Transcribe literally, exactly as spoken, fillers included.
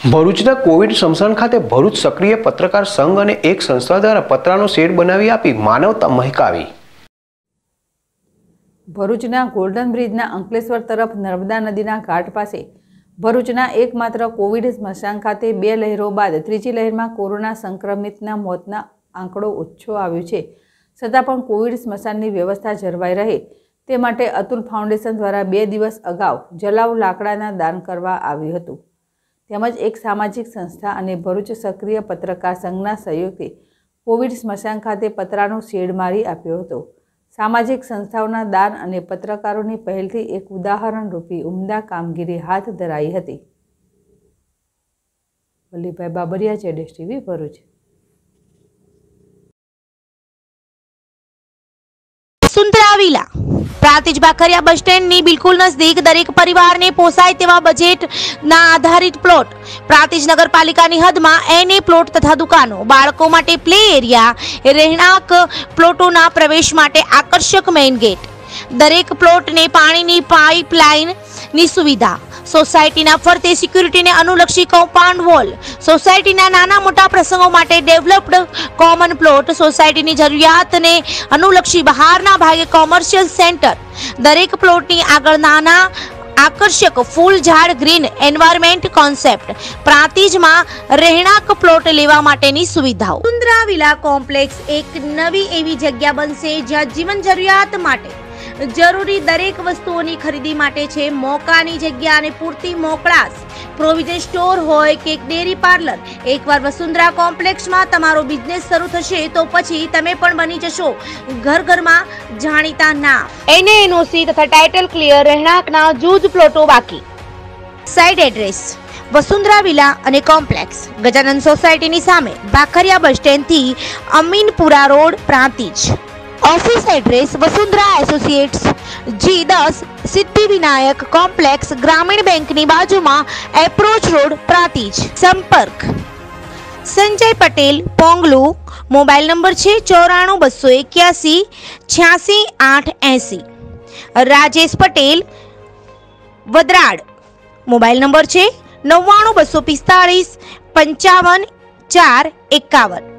ભરૂચના કોવિડ સ્મશાન ખાતે ભરૂચ સક્રિય પત્રકાર સંઘ અને એક સંસ્થા દ્વારા પતરાનો શેડ બનાવી આપી માનવતા મહેકાવી। ભરૂચના ગોલ્ડન બ્રિજના અંકલેશ્વર તરફ નર્મદા નદીના ઘાટ પાસે ભરૂચના એકમાત્ર કોવિડ સ્મશાન ખાતે બે લહેરો બાદ ત્રીજી લહેરમાં કોરોના સંક્રમિતના મોતના આંકડો ઓછો આવ્યો છે, છતાં પણ કોવિડ સ્મશાનની વ્યવસ્થા જળવાઈ રહે તે માટે અતુલ ફાઉન્ડેશન દ્વારા બે દિવસ અગાઉ જલાવ લાકડાના દાન કરવા આવ્યું હતું, તેમજ એક સામાજિક સંસ્થા અને ભરૂચ સક્રિય પત્રકાર સંઘના સહયોગથી કોવિડ સ્મશાન ખાતે પતરાનો શેડ મારી આપ્યો હતો। સામાજિક સંસ્થાઓના દાન અને પત્રકારોની પહેલથી એક ઉદાહરણરૂપી ઉમદા કામગીરી હાથ ધરાઈ હતી। વલ્લીભાઈ બાબરિયા, જેડેશ TV, Bharuch. Vasundhara villa Prantij Bakhariya bus સ્ટેન્ડની બિલકુલ નજદીક દરેક પરિવારને પોસાય તેવા બજેટના આધારિત પ્લોટ, પ્રાંતિજ નગરપાલિકાની હદમાં એને પ્લોટ તથા દુકાનો, બાળકો માટે પ્લે એરિયા, રહેણાંક પ્લોટોના પ્રવેશ માટે આકર્ષક મેઇન ગેટ, દરેક પ્લોટને પાણીની પાઇપલાઇનની સુવિધા, સોસાયટીના ફરતે સિક્યુરિટીને અનુલક્ષી કમ્પાઉન્ડ વોલ, સોસાયટીના નાના મોટા પ્રસંગો માટે ડેવલપ્ડ કોમન પ્લોટ, સોસાયટીની જરૂરિયાતને અનુલક્ષી બહારના ભાગે કોમર્શિયલ સેન્ટર, દરેક પ્લોટની આગળ નાના આકર્ષક ફૂલ ઝાડ ગ્રીન એન્વાયરમેન્ટ કોન્સેપ્ટ, પ્રાંતિજમાં રહેણાંક પ્લોટ લેવા માટેની સુવિધાઓ। વસુંધરા વિલા કોમ્પ્લેક્સ એક નવી એવી જગ્યા બનશે જ્યાં જીવન જરૂરિયાત માટે જરૂરી દરેક વસ્તુઓની ખરીદી માટે છે મોકાની જગ્યા અને પૂરતી મોકળાશ, પ્રોવિઝન સ્ટોર હોય કે ડેરી પાર્લર। એકવાર વસુંધરા કોમ્પ્લેક્સમાં તમારો બિઝનેસ શરૂ થશે તો પછી તમે પણ બની જશો ઘર ઘરમાં જાણીતા નામ। એને એનઓસી તથા ટાઇટલ ક્લિયર રહેણાંકના જૂજ પ્લોટો બાકી। સાઇટ એડ્રેસ વસુંધરા વિલા અને કોમ્પ્લેક્સ, ગજાનંદ સોસાયટીની સામે, બાખરિયા બસ સ્ટેન્ડથી Aminpura road, Prantij. Office address Vasundhara associates G दस सिद्धि विनायक कॉम्प्लेक्स, ग्रामीण बैंक की बाजू में एप्रोच रोड, प्रांतिज। संपर्क संजय पटेल, पोंगलू। मोबाइल नंबर छे चौराणु बसो इक्यासी छियासी आठ एसी। राजेश पटेल, वदराड। मोबाइल नंबर छे नव्वाणु बसो पिस्तालीस पंचावन चार एकावन।